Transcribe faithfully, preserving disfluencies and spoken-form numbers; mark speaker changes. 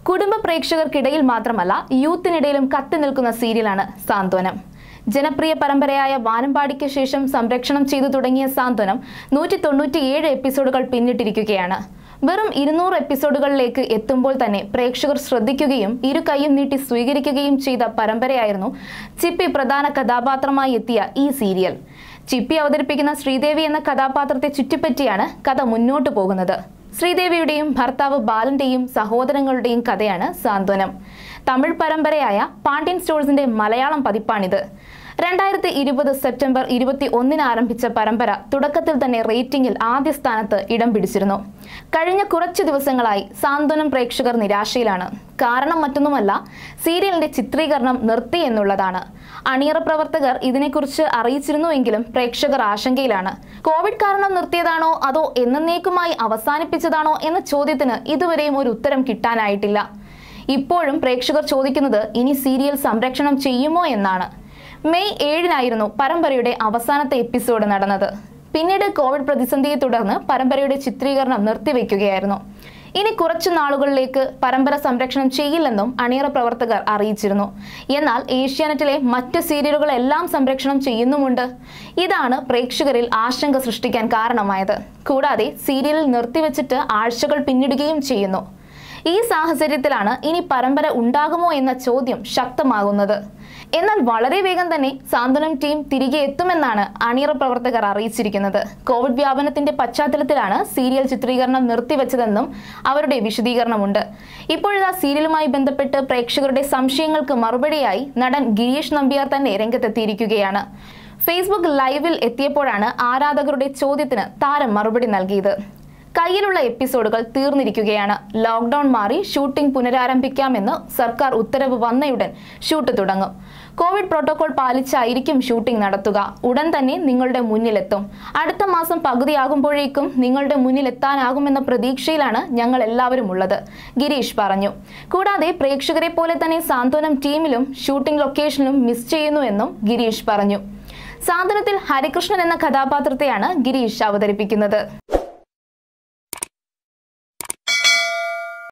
Speaker 1: കുടുംബ പ്രേക്ഷകർക്കിടയിൽ മാത്രമല്ല യൂത്തിനിടയിലും കത്തി നിൽക്കുന്ന സീരിയലാണ് സാന്ത്വനം. ജനപ്രിയ പരമ്പരയായ വാനമ്പാടിക്ക് ശേഷം സംരക്ഷണം ചെയ്തു തുടങ്ങിയ സാന്ത്വനം നൂറ്റി തൊണ്ണൂറ്റിയേഴ് എപ്പിസോഡുകൾ പിന്നിട്ടിരിക്കുകയാണ്. വെറും ഇരുന്നൂറ് എപ്പിസോഡുകളിലേക്ക് എത്തുമ്പോൾ തന്നെ പ്രേക്ഷകർ ശ്രദ്ധിക്കുകയും ഇരു കൈയും നീട്ടി സ്വീകരിക്കുകയും ചെയ്ത പരമ്പരയായിരുന്നു ചിപ്പി പ്രധാന കഥാപാത്രമായി എത്തിയ ഈ സീരിയൽ. ചിപ്പി അവതരിപ്പിക്കുന്ന ശ്രീദേവി എന്ന കഥാപാത്രത്തെ ചുറ്റിപ്പറ്റിയാണ് കഥ മുന്നോട്ടു പോകുന്നത്. ശ്രീദേവിയുടെയും ഭർത്താവ് ബാലന്റെയും സഹോദരങ്ങളുടെയും കഥയാണ് സാന്ത്വനം. തമിഴ് പരമ്പരയായ പാണ്ഡ്യൻ സ്റ്റോഴ്സിന്റെ മലയാളം പതിപ്പാണിത്. രണ്ടായിരത്തി ഇരുപത് സെപ്റ്റംബർ ഇരുപത്തി ഒന്നിന് ആരംഭിച്ച പരമ്പര തുടക്കത്തിൽ തന്നെ റേറ്റിംഗിൽ ആദ്യ സ്ഥാനത്ത് ഇടം പിടിച്ചിരുന്നു. കഴിഞ്ഞ കുറച്ചു ദിവസങ്ങളായി സാന്ത്വനം പ്രേക്ഷകർ നിരാശയിലാണ്. കാരണം മറ്റൊന്നുമല്ല, സീരിയലിന്റെ ചിത്രീകരണം നിർത്തി എന്നുള്ളതാണ്. അണിയറ പ്രവർത്തകർ ഇതിനെക്കുറിച്ച് അറിയിച്ചിരുന്നുവെങ്കിലും പ്രേക്ഷകർ ആശങ്കയിലാണ്. കോവിഡ് കാരണം നിർത്തിയതാണോ അതോ എന്നേക്കുമായി അവസാനിപ്പിച്ചതാണോ എന്ന ചോദ്യത്തിന് ഇതുവരെയും ഒരു ഉത്തരം കിട്ടാനായിട്ടില്ല. ഇപ്പോഴും പ്രേക്ഷകർ ചോദിക്കുന്നത് ഇനി സീരിയൽ സംരക്ഷണം ചെയ്യുമോ എന്നാണ്. മെയ് ഏഴിനായിരുന്നു പരമ്പരയുടെ അവസാനത്തെ എപ്പിസോഡ് നടന്നത്. പിന്നീട് കോവിഡ് പ്രതിസന്ധിയെ തുടർന്ന് പരമ്പരയുടെ ചിത്രീകരണം നിർത്തിവെക്കുകയായിരുന്നു. ഇനി കുറച്ചു നാളുകളിലേക്ക് പരമ്പര സംരക്ഷണം ചെയ്യില്ലെന്നും അണിയറ പ്രവർത്തകർ അറിയിച്ചിരുന്നു. എന്നാൽ ഏഷ്യാനെറ്റിലെ മറ്റ് സീരിയലുകളെല്ലാം സംരക്ഷണം ചെയ്യുന്നുമുണ്ട്. ഇതാണ് പ്രേക്ഷകരിൽ ആശങ്ക സൃഷ്ടിക്കാൻ കാരണമായത്. കൂടാതെ സീരിയലിൽ നിർത്തിവെച്ചിട്ട് ആഴ്ചകൾ പിന്നിടുകയും ചെയ്യുന്നു. ഈ സാഹചര്യത്തിലാണ് ഇനി പരമ്പര ഉണ്ടാകുമോ എന്ന ചോദ്യം ശക്തമാകുന്നത്. എന്നാൽ വളരെ വേഗം തന്നെ സാന്ത്വനം ടീം തിരികെ എത്തുമെന്നാണ് അണിയറ പ്രവർത്തകർ അറിയിച്ചിരിക്കുന്നത്. കോവിഡ് വ്യാപനത്തിന്റെ പശ്ചാത്തലത്തിലാണ് സീരിയൽ ചിത്രീകരണം നിർത്തിവെച്ചതെന്നും അവരുടെ വിശദീകരണമുണ്ട്. ഇപ്പോഴത്തെ സീരിയലുമായി ബന്ധപ്പെട്ട് പ്രേക്ഷകരുടെ സംശയങ്ങൾക്ക് മറുപടിയായി നടൻ ഗിരീഷ് നമ്പിയാർ തന്നെ രംഗത്തെത്തിയിരിക്കുകയാണ്. ഫേസ്ബുക്ക് ലൈവിൽ എത്തിയപ്പോഴാണ് ആരാധകരുടെ ചോദ്യത്തിന് താരം മറുപടി നൽകിയത്. കയ്യിലുള്ള എപ്പിസോഡുകൾ തീർന്നിരിക്കുകയാണ്. ലോക്ക്ഡൌൺ മാറി ഷൂട്ടിംഗ് പുനരാരംഭിക്കാമെന്ന് സർക്കാർ ഉത്തരവ് വന്നയുടൻ ഷൂട്ട് തുടങ്ങും. കോവിഡ് പ്രോട്ടോകോൾ പാലിച്ചായിരിക്കും ഷൂട്ടിംഗ് നടത്തുക. ഉടൻ തന്നെ നിങ്ങളുടെ മുന്നിലെത്തും. അടുത്ത മാസം പകുതിയാകുമ്പോഴേക്കും നിങ്ങളുടെ മുന്നിലെത്താനാകുമെന്ന പ്രതീക്ഷയിലാണ് ഞങ്ങൾ എല്ലാവരും ഉള്ളത്, ഗിരീഷ് പറഞ്ഞു. കൂടാതെ പ്രേക്ഷകരെ പോലെ തന്നെ സാന്ത്വനം ടീമിലും ഷൂട്ടിംഗ് ലൊക്കേഷനിലും മിസ് ചെയ്യുന്നുവെന്നും ഗിരീഷ് പറഞ്ഞു. സാന്ത്വനത്തിൽ ഹരികൃഷ്ണൻ എന്ന കഥാപാത്രത്തെയാണ് ഗിരീഷ് അവതരിപ്പിക്കുന്നത്.